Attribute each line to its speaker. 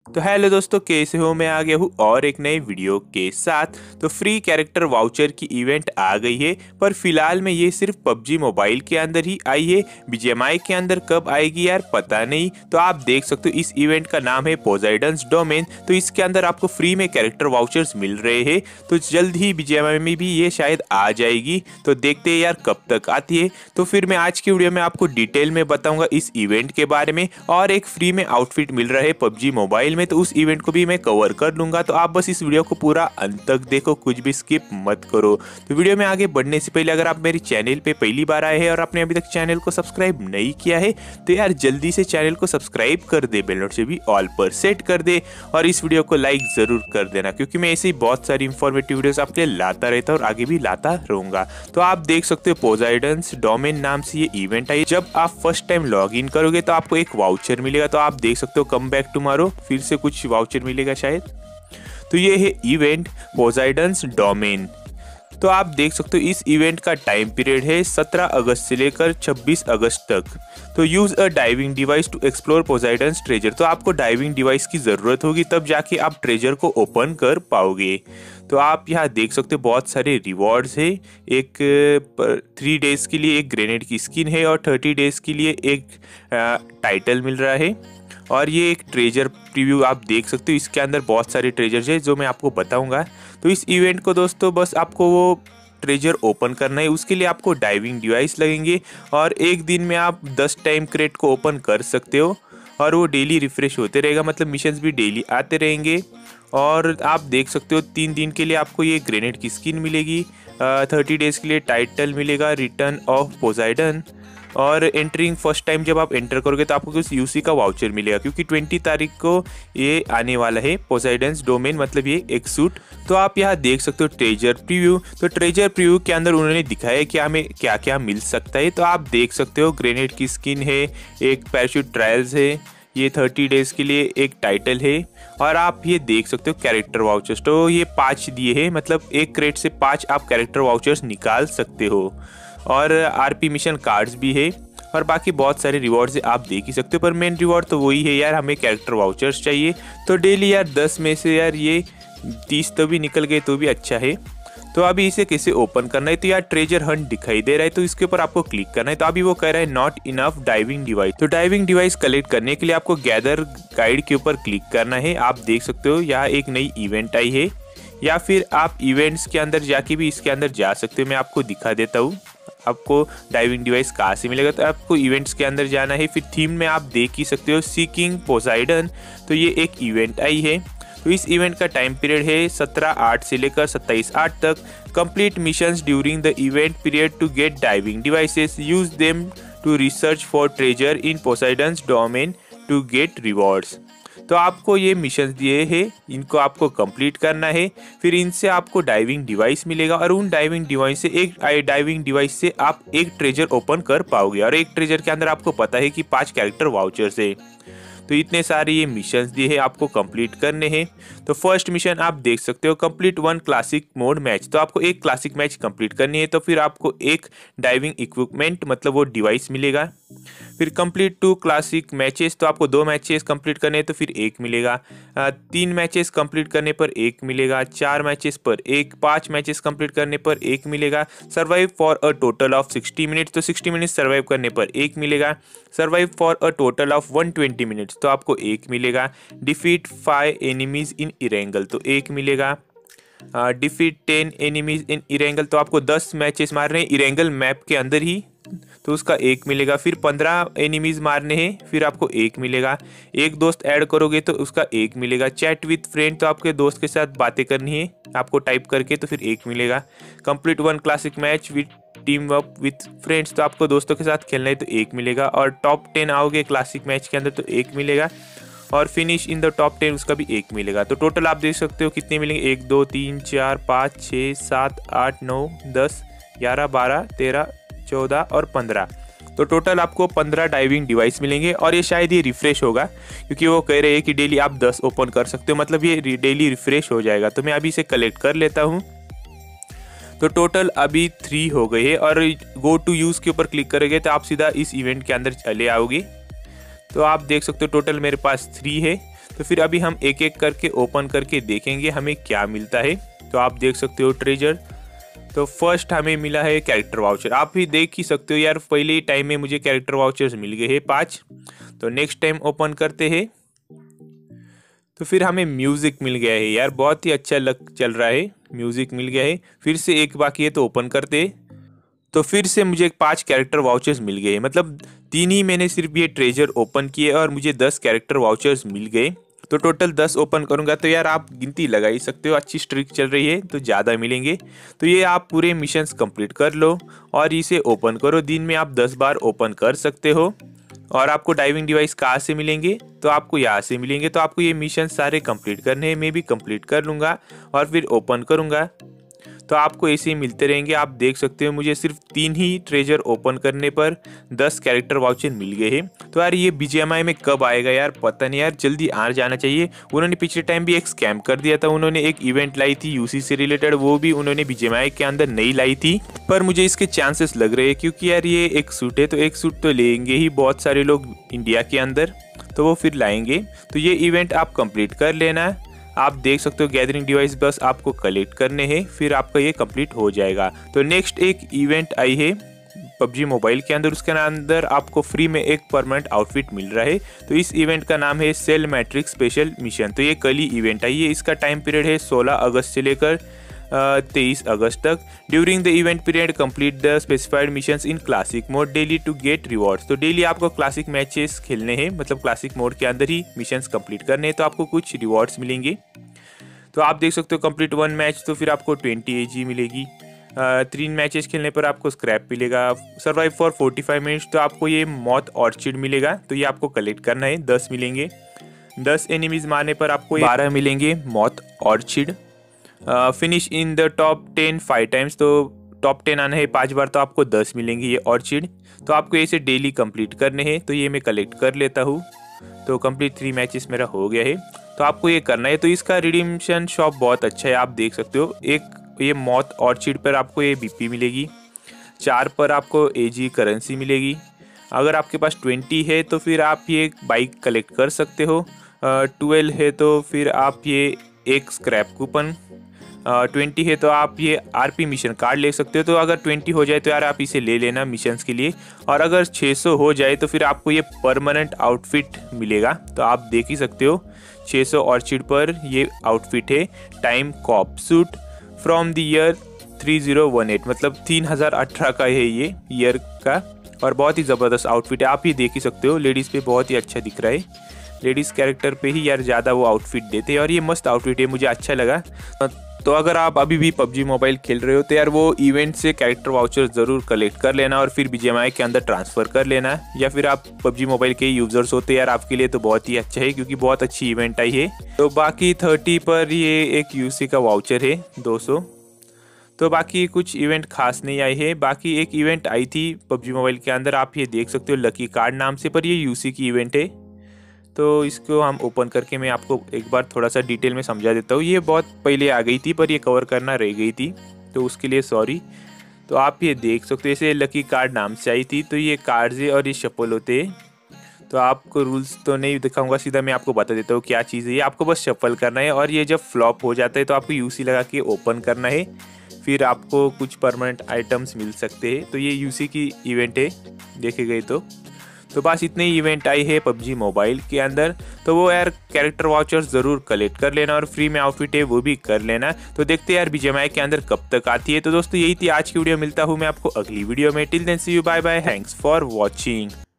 Speaker 1: तो हेलो दोस्तों, कैसे हो। मैं आ गया हूँ और एक नए वीडियो के साथ। तो फ्री कैरेक्टर वाउचर की इवेंट आ गई है, पर फिलहाल में ये सिर्फ पबजी मोबाइल के अंदर ही आई है। बीजीएमआई के अंदर कब आएगी यार पता नहीं। तो आप देख सकते हो इस इवेंट का नाम है पोसाइडन्स डोमेन। तो इसके अंदर आपको फ्री में कैरेक्टर वाउचर्स मिल रहे हैं। तो जल्द ही बीजीएमआई में भी ये शायद आ जाएगी। तो देखते हैं यार कब तक आती है। तो फिर मैं आज की वीडियो में आपको डिटेल में बताऊंगा इस इवेंट के बारे में, और एक फ्री में आउटफिट मिल रहा है पबजी मोबाइल में, तो उस इवेंट को भी मैं कवर कर लूंगा। तो आप बस इस वीडियो को पूरा अंत तक देखो, कुछ भी स्किप मत करो। तो वीडियो में आगे बढ़ने से पहले अगर आप मेरे चैनल पे पहली बार आए हैं और आपने अभी तक चैनल को सब्सक्राइब नहीं किया है तो यार जल्दी से चैनल को सब्सक्राइब कर दे, बेल नोटिफिकेशन भी ऑल पर सेट कर दे, और इस वीडियो को लाइक जरूर कर देना, क्योंकि मैं ऐसे ही बहुत सारी इंफॉर्मेटिव वीडियोस आपके लिए लाता रहता हूँ और आगे भी लाता रहूंगा। तो आप देख सकते हो पोसाइडन्स डोमेन नाम से ये इवेंट आई। जब आप फर्स्ट टाइम लॉग इन करोगे तो आपको एक वाउचर मिलेगा। तो आप देख सकते हो कम बैक टुमारो, फिर से कुछ वाउचर मिलेगा शायद। तो ये है इवेंट पोसाइडन्स डोमेन। तो आप देख सकते हो इस इवेंट का टाइम पीरियड है 17 अगस्त से लेकर 26 अगस्त तक। तो use a diving device to explore Poseidon's treasure. तो आपको डाइविंग डिवाइस की ज़रूरत होगी, तब जाके आप ट्रेजर को ओपन कर पाओगे। तो आप यहाँ देख सकते हो बहुत सारे रिवॉर्ड्स है। एक 3 डेज के लिए एक ग्रेनेड की स्किन है, और 30 डेज के लिए एक टाइटल मिल रहा है। और ये एक ट्रेजर प्रीव्यू आप देख सकते हो, इसके अंदर बहुत सारे ट्रेजर्स है जो मैं आपको बताऊंगा। तो इस इवेंट को दोस्तों बस आपको वो ट्रेजर ओपन करना है, उसके लिए आपको डाइविंग डिवाइस लगेंगे, और एक दिन में आप 10 टाइम क्रेट को ओपन कर सकते हो, और वो डेली रिफ्रेश होते रहेगा, मतलब मिशंस भी डेली आते रहेंगे। और आप देख सकते हो 3 दिन के लिए आपको ये ग्रेनेड की स्किन मिलेगी, 30 डेज के लिए टाइटल मिलेगा रिटर्न ऑफ पोसाइडन, और एंटरिंग फर्स्ट टाइम जब आप एंटर करोगे तो आपको कुछ यूसी का वाउचर मिलेगा, क्योंकि 20 तारीख को ये आने वाला है पोसाइडन्स डोमेन, मतलब ये एक सूट। तो आप यहाँ देख सकते हो ट्रेजर प्रीव्यू। तो ट्रेजर प्रीव्यू के अंदर उन्होंने दिखाया कि हमें क्या क्या मिल सकता है। तो आप देख सकते हो ग्रेनेड की स्किन है, एक पैराशूट ट्रायल्स है, ये 30 डेज के लिए एक टाइटल है, और आप ये देख सकते हो कैरेक्टर वाउचर्स। तो ये 5 दिए हैं, मतलब एक क्रेट से 5 आप कैरेक्टर वाउचर्स निकाल सकते हो, और आरपी मिशन कार्ड्स भी है, और बाकी बहुत सारे रिवॉर्ड्स आप देख ही सकते हो। पर मेन रिवॉर्ड तो वही है यार, हमें कैरेक्टर वाउचर्स चाहिए। तो डेली यार 10 में से यार ये 30 तो भी निकल गए तो भी अच्छा है। तो अभी इसे कैसे ओपन करना है, तो यार ट्रेजर हंट दिखाई दे रहा है, तो इसके ऊपर आपको क्लिक करना है। तो अभी वो कह रहा है नॉट इनफ डाइविंग डिवाइस। तो डाइविंग डिवाइस कलेक्ट करने के लिए आपको गैदर गाइड के ऊपर क्लिक करना है। आप देख सकते हो यहाँ एक नई इवेंट आई है, या फिर आप इवेंट्स के अंदर जाके भी इसके अंदर जा सकते हो। मैं आपको दिखा देता हूँ आपको डाइविंग डिवाइस कहाँ से मिलेगा। तो आपको इवेंट्स के अंदर जाना है, फिर थीम में आप देख ही सकते हो सीकिंग पोसाइडन। तो ये एक इवेंट आई है। तो इस इवेंट का टाइम पीरियड है 17/8 से लेकर 27/8 तक। Complete missions during the event period to get diving devices, use them to research for treasure in Poseidon's domain to get rewards. तो आपको ये मिशन दिए हैं, इनको आपको कंप्लीट करना है, फिर इनसे आपको डाइविंग डिवाइस मिलेगा, और उन डाइविंग डिवाइस से आप एक ट्रेजर ओपन कर पाओगे, और एक ट्रेजर के अंदर आपको पता है कि 5 कैरेक्टर वाउचर्स है। तो इतने सारे ये मिशंस दिए हैं, आपको कंप्लीट करने हैं। तो फर्स्ट मिशन आप देख सकते हो, कंप्लीट 1 क्लासिक मोड मैच। तो आपको एक क्लासिक मैच कंप्लीट करनी है, तो फिर आपको एक डाइविंग इक्विपमेंट मतलब वो डिवाइस मिलेगा। फिर कंप्लीट 2 क्लासिक मैचेस, तो आपको 2 मैचेस कंप्लीट करने हैं तो फिर 1 मिलेगा। 3 मैचेस कंप्लीट करने पर 1 मिलेगा। 4 मैचेस पर 1, 5 मैचेस कंप्लीट करने पर 1 मिलेगा। Survive for a total of 60 minutes, तो 60 मिनट्स सर्वाइव करने पर 1 मिलेगा। Survive for a total of 120 minutes, तो आपको 1 मिलेगा। डिफीट 5 एनिमीज इन इरेंगल, तो 1 मिलेगा। डिफीट 10 एनिमीज इन इरेंगल, तो आपको 10 मैचेस मारने हैं इरेंगल मैप के अंदर ही, तो उसका 1 मिलेगा। फिर 15 एनिमीज मारने हैं, फिर आपको 1 मिलेगा। एक दोस्त ऐड करोगे तो उसका 1 मिलेगा। चैट विथ फ्रेंड, तो आपके दोस्त के साथ बातें करनी है आपको टाइप करके, तो फिर 1 मिलेगा। Complete 1 classic match with team up with friends, तो आपको दोस्तों के साथ खेलना है तो 1 मिलेगा। और टॉप 10 आओगे क्लासिक मैच के अंदर तो 1 मिलेगा। और फिनिश इन द टॉप 10 उसका भी 1 मिलेगा। तो टोटल आप देख सकते हो कितने मिलेंगे, 1 2 3 4 5 6 7 8 9 10 11 12 13 14 और 15। तो टोटल आपको 15 डाइविंग डिवाइस मिलेंगे, और ये शायद ये रिफ्रेश होगा, क्योंकि वो कह रहे हैं कि डेली आप 10 ओपन कर सकते हो, मतलब ये डेली रिफ्रेश हो जाएगा। तो मैं अभी इसे कलेक्ट कर लेता हूँ। तो टोटल अभी 3 हो गए हैं, और गो टू यूज़ के ऊपर क्लिक करोगे तो आप सीधा इस इवेंट के अंदर चले आओगे। तो आप देख सकते हो टोटल मेरे पास 3 है। तो फिर अभी हम एक एक करके ओपन करके देखेंगे हमें क्या मिलता है। तो आप देख सकते हो ट्रेजर। तो फर्स्ट हमें मिला है कैरेक्टर वाउचर। आप भी देख ही सकते हो यार, पहले ही टाइम में मुझे कैरेक्टर वाउचर्स मिल गए हैं 5। तो नेक्स्ट टाइम ओपन करते हैं। तो फिर हमें म्यूज़िक मिल गया है यार, बहुत ही अच्छा चल रहा है, म्यूज़िक मिल गया है। फिर से एक बाकी है तो ओपन करते हैं। तो फिर से मुझे 5 कैरेक्टर वाउचर्स मिल गए, मतलब 3 ही मैंने सिर्फ ये ट्रेजर ओपन किए और मुझे 10 कैरेक्टर वाउचर्स मिल गए। तो टोटल 10 ओपन करूंगा तो यार आप गिनती लगा ही सकते हो, अच्छी स्ट्रिक चल रही है तो ज़्यादा मिलेंगे। तो ये आप पूरे मिशंस कंप्लीट कर लो और इसे ओपन करो। दिन में आप 10 बार ओपन कर सकते हो। और आपको डाइविंग डिवाइस कहाँ से मिलेंगे, तो आपको यहाँ से मिलेंगे। तो आपको ये मिशन सारे कंप्लीट करने हैं, मैं भी कंप्लीट कर लूँगा और फिर ओपन करूँगा। तो आपको ऐसे ही मिलते रहेंगे। आप देख सकते हो मुझे सिर्फ 3 ही ट्रेजर ओपन करने पर 10 कैरेक्टर वाउचर मिल गए हैं। तो यार ये BGMI में कब आएगा यार, पता नहीं यार, जल्दी आ जाना चाहिए। उन्होंने पिछले टाइम भी एक स्कैम कर दिया था, उन्होंने एक इवेंट लाई थी UC से रिलेटेड, वो भी उन्होंने BGMI के अंदर नहीं लाई थी। पर मुझे इसके चांसेस लग रहे हैं क्योंकि यार ये एक सूट है, तो एक सूट तो लेंगे ही बहुत सारे लोग इंडिया के अंदर, तो वो फिर लाएंगे। तो ये इवेंट आप कंप्लीट कर लेना। आप देख सकते हो गैदरिंग डिवाइस बस आपको कलेक्ट करने हैं, फिर आपका ये कंप्लीट हो जाएगा। तो नेक्स्ट एक इवेंट आई है PUBG मोबाइल के अंदर, उसके अंदर आपको फ्री में एक परमानेंट आउटफिट मिल रहा है। तो इस इवेंट का नाम है सेल मैट्रिक्स स्पेशल मिशन। तो ये कल ही इवेंट आई है, इसका टाइम पीरियड है 16 अगस्त से लेकर 23 अगस्त तक। During the event period complete the specified missions in classic mode daily to get rewards. तो डेली आपको क्लासिक मैचेस खेलने हैं, मतलब क्लासिक मोड के अंदर ही मिशंस कंप्लीट करने हैं, तो आपको कुछ रिवॉर्ड्स मिलेंगे। तो आप देख सकते हो कंप्लीट 1 मैच तो फिर आपको 20 AG मिलेगी। 3 मैचेस खेलने पर आपको स्क्रैप मिलेगा। सर्वाइव फॉर 45 मिनट्स तो आपको ये मौत ऑर्चिड मिलेगा, तो ये आपको कलेक्ट करना है, 10 मिलेंगे। 10 एनिमीज मारने पर आपको 12 मिलेंगे मौत orchid. Finish in the top 10 5 times, तो टॉप 10 आना है 5 बार तो आपको 10 मिलेंगे ये ऑर्चिड। तो आपको इसे डेली कंप्लीट करने हैं, तो ये मैं कलेक्ट कर लेता हूँ। तो कंप्लीट 3 मैचेस मेरा हो गया है, तो आपको ये करना है। तो इसका रिडीम्शन शॉप बहुत अच्छा है, आप देख सकते हो। एक ये मौत ऑर्चिड पर आपको ये BP मिलेगी, 4 पर आपको AG करेंसी मिलेगी। अगर आपके पास 20 है तो फिर आप ये बाइक कलेक्ट कर सकते हो। 12 है तो फिर आप ये एक स्क्रैप कूपन, 20 है तो आप ये RP मिशन कार्ड ले सकते हो। तो अगर 20 हो जाए तो यार आप इसे ले लेना मिशंस के लिए। और अगर 600 हो जाए तो फिर आपको ये परमानेंट आउटफिट मिलेगा। तो आप देख ही सकते हो 600 ऑर्चिड पर ये आउटफिट है, time cop suit from the year 3018, मतलब 3018 का है ये ईयर का। और बहुत ही ज़बरदस्त आउटफिट है, आप ही देख ही सकते हो। लेडीज़ पे बहुत ही अच्छा दिख रहा है, लेडीज़ कैरेक्टर पे ही यार ज़्यादा वो आउटफिट देते हैं और ये मस्त आउटफिट है, मुझे अच्छा लगा। तो अगर आप अभी भी PUBG मोबाइल खेल रहे हो तो यार वो इवेंट से कैरेक्टर वाउचर ज़रूर कलेक्ट कर लेना और फिर BGMI के अंदर ट्रांसफ़र कर लेना। या फिर आप PUBG मोबाइल के यूज़र्स होते यार, आपके लिए तो बहुत ही अच्छा है क्योंकि बहुत अच्छी इवेंट आई है। तो बाकी 30 पर ये एक UC का वाउचर है 200। तो बाकी कुछ इवेंट खास नहीं आई है। बाकी एक इवेंट आई थी PUBG मोबाइल के अंदर, आप ये देख सकते हो लकी कार्ड नाम से, पर ये UC की इवेंट है। तो इसको हम ओपन करके मैं आपको एक बार थोड़ा सा डिटेल में समझा देता हूँ। ये बहुत पहले आ गई थी पर ये कवर करना रह गई थी, तो उसके लिए सॉरी। तो आप ये देख सकते हो इसे लकी कार्ड नाम से आई थी। तो ये कार्ड्स है और ये शफल होते हैं। तो आपको रूल्स तो नहीं दिखाऊंगा, सीधा मैं आपको बता देता हूँ क्या चीज़ है। ये आपको बस शफल करना है और ये जब फ्लॉप हो जाता है तो आपको UC लगा के ओपन करना है, फिर आपको कुछ परमानेंट आइटम्स मिल सकते हैं। तो ये UC की इवेंट है देखे गए तो बस इतने ही इवेंट आई है PUBG मोबाइल के अंदर। तो वो यार कैरेक्टर वाउचर्स ज़रूर कलेक्ट कर लेना और फ्री में आउटफिट है वो भी कर लेना। तो देखते हैं यार BGMI के अंदर कब तक आती है। तो दोस्तों यही थी आज की वीडियो, मिलता हूँ मैं आपको अगली वीडियो में। Till then see you, bye bye, thanks for watching.